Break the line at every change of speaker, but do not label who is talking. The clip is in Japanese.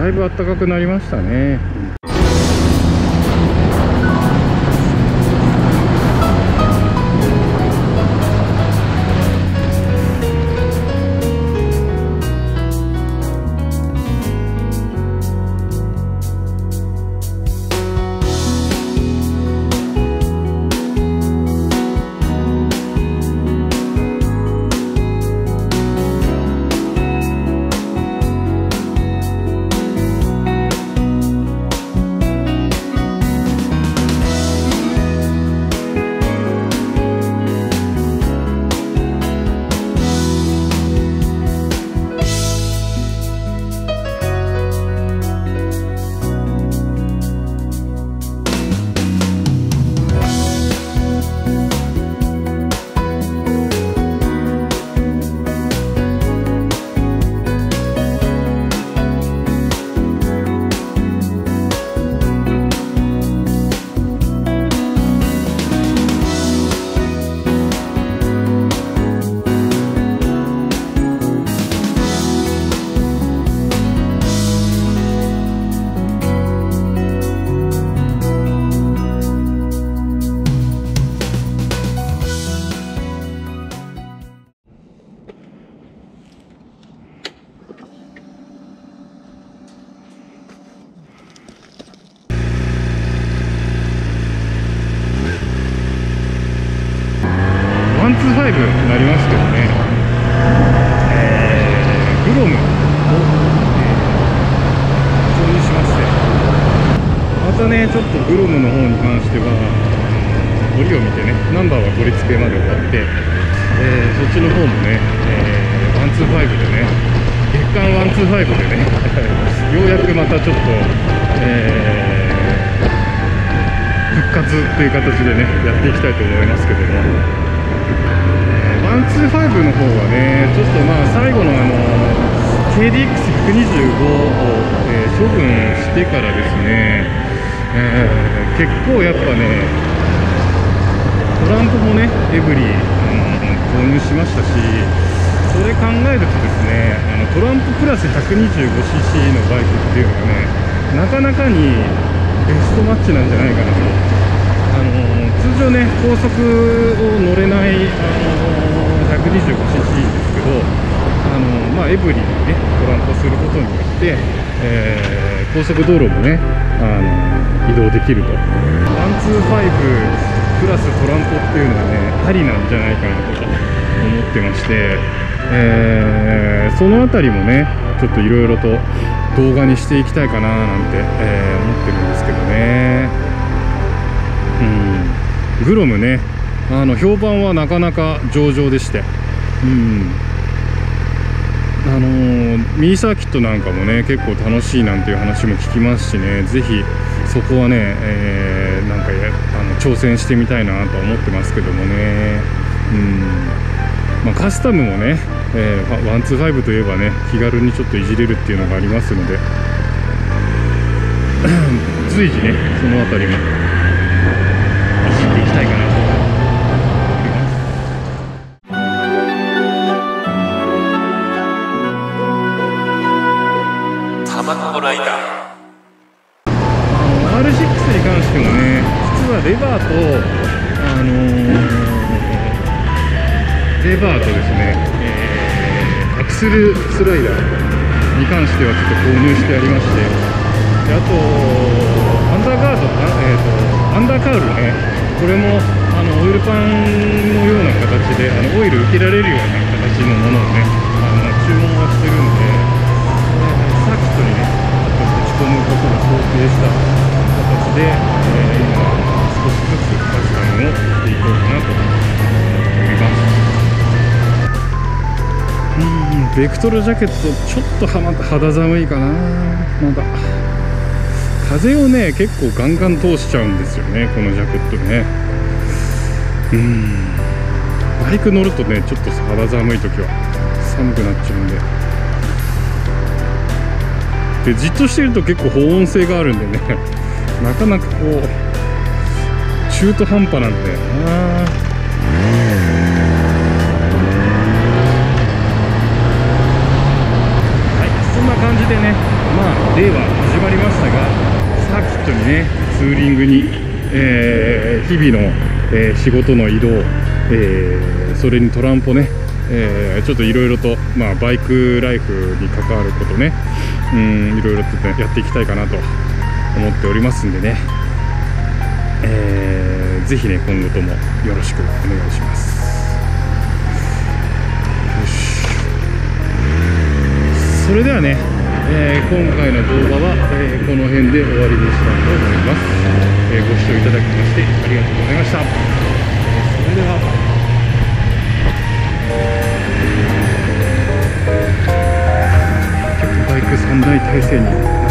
だいぶ暖かくなりましたね。125になりますけどね、グロムを、購入しまして、またねちょっとグロムの方に関しては折を見てね、ナンバーは取り付けまで終わって、そっちの方もね、125でね、月間125でねようやくまたちょっと、復活という形でねやっていきたいと思いますけども、125の方はねちょっとまあ最後のKDX125 を、処分してからですね、結構やっぱねトランプもねエブリィ、購入しましたし、それ考えるとですねトランププラス 125cc のバイクっていうのがねなかなかにベストマッチなんじゃないかなと。通常ね高速を乗れない 125cc ですけど、まあ、エブリィにねトランプをすることによって、高速道路もね移動できると。125プラストランプっていうのはねありなんじゃないかなとか思ってまして、そのあたりもねちょっといろいろと動画にしていきたいかななんて、思ってるんですけどね。グロムね評判はなかなか上々でして、ミニサーキットなんかもね結構楽しいなんていう話も聞きますしね、ぜひそこはね、なんか挑戦してみたいなとは思ってますけどもね。まあ、カスタムもね、125といえばね気軽にちょっといじれるっていうのがありますので随時ねそのあたりもいじっていきたいかなと思います。
タマコライダー
R6 に関してもね実はレバーとですね、アクセルスライダーに関してはちょっと購入してありまして、であとアンダーカウルね、これもオイルパンのような形でオイル受けられるような形のものをね注文はしてるんで、サーキットにねちょっとぶち込むことを想定した形で、今少しずつカスタムをしていこうかなと思います。ベクトルジャケットちょっと肌寒いかな。まだ風をね結構ガンガン通しちゃうんですよねこのジャケットね。バイク乗るとねちょっと肌寒い時は寒くなっちゃうんで、じっとしてると結構保温性があるんでねなかなかこう中途半端なんだよな。そんな感感じでね、令和始まりましたが、サーキットにね、ツーリングに、日々の、仕事の移動、それにトランポね、ちょっといろいろと、バイクライフに関わることね、いろいろと、ね、やっていきたいかなと思っておりますんでね、ぜひね、今後ともよろしくお願いします。よし、それではね、今回の動画は、この辺で終わりにしたいと思います。ご視聴いただきましてありがとうございました。それではバイク3台体制に